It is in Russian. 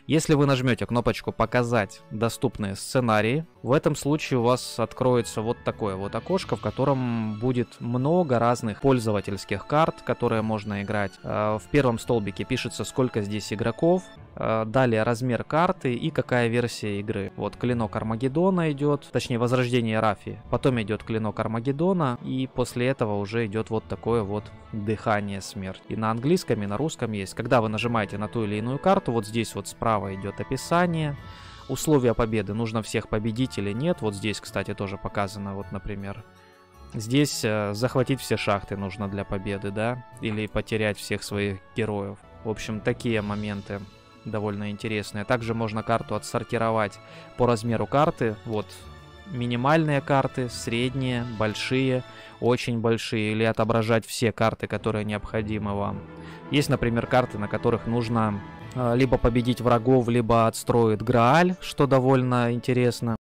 Если вы нажмете кнопочку «Показать доступные сценарии», в этом случае у вас откроется вот такое вот окошко, в котором будет много разных пользовательских карт, которые можно играть. В первом столбике пишется, сколько здесь игроков, далее размер карты и какая версия игры. Вот клинок Армагеддона идет, точнее Возрождение Рафии, потом идет клинок Армагеддона, и после этого уже идет вот такое вот Дыхание Смерти. И на английском, и на русском есть. Когда вы нажимаете на ту или иную карту, вот здесь вот справа идет описание, условия победы, нужно всех победить или нет. Вот здесь, кстати, тоже показано, вот, например, здесь захватить все шахты нужно для победы, да, или потерять всех своих героев. В общем, такие моменты довольно интересные. Также можно карту отсортировать по размеру карты. Вот минимальные карты, средние, большие, очень большие, или отображать все карты, которые необходимы вам. Есть, например, карты, на которых нужно либо победить врагов, либо отстроить Грааль, что довольно интересно.